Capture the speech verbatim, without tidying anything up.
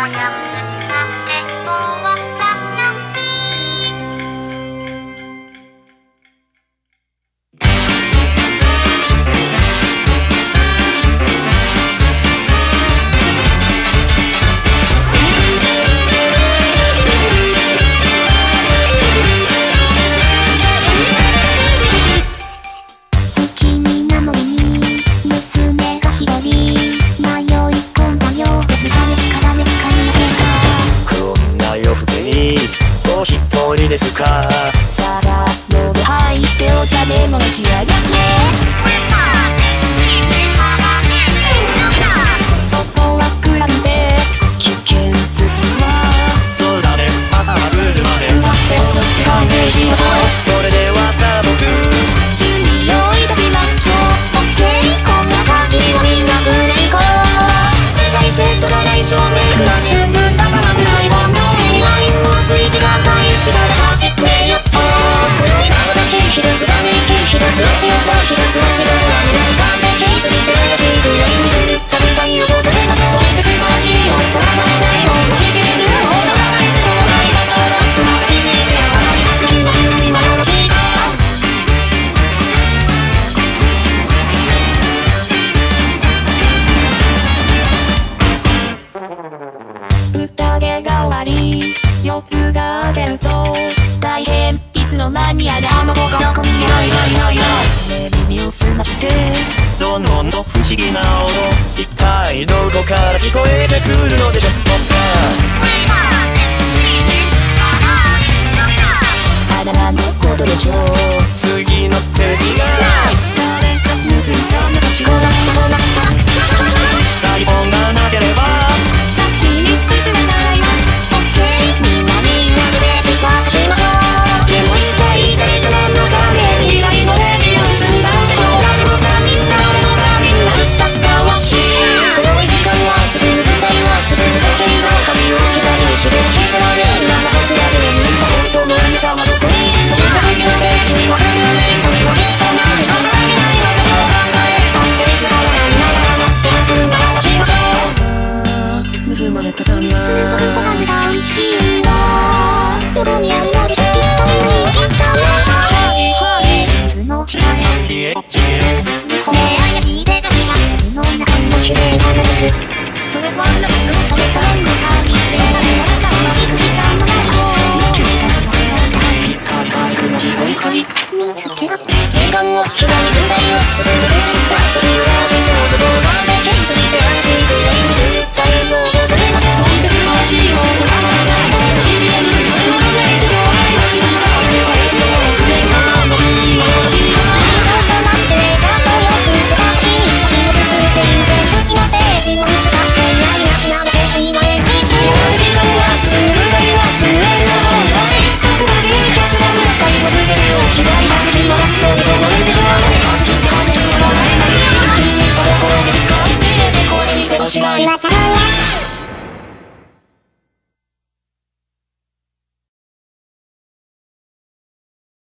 一人ですか。 さあさあ夜入ってお茶でもし上がって外は暗くて危険すぎは空で朝は来るまで歌って踊って歓迎しましょう。 それでは早速準備をいたしましょう。 OK こんな限りはみんなブレイコー大セットがない照明クラスぶったままフライボンのメインラインをついてがないしだら走ってよ。黒い青だけ一つだね一つ足音一つは違うわねないかんで気づいて怪しいくらいに来るたびたいよ僕でましそして素晴らしい音がないないもんとしげるほどがないちょうだいだからラップの中に見てやらない白紙の海はよろしいか。宴が終わり夜が明けると大変いつの間にやらあの子がどこにいないいないいないいないね耳を澄ましてどんどんと不思議な音一体どこから聞こえてくるのでしょうか。 あららのことでしょう。 次の敵が誰かむずいたのがちこなったこなった台本がなければ先に進めないわ。 OK みんなみんなで出て探しましょう。でも一体誰か何のため未来のレジを進んだんでしょう。誰もがみんな俺もがみんな歌ったわし黒い時間は進む舞台は進むだけの髪を左にして削られる生はずだけで見た本当のあなたはどこにそした先の敵に分かる連合に分けた何かが足りない私を考えあって見つからないながら待ってくるのをしましょう。 盗まれたかなすぐと取られた美味しいわどこにあるのでしょう。一体にお客様はいはい真の力知恵知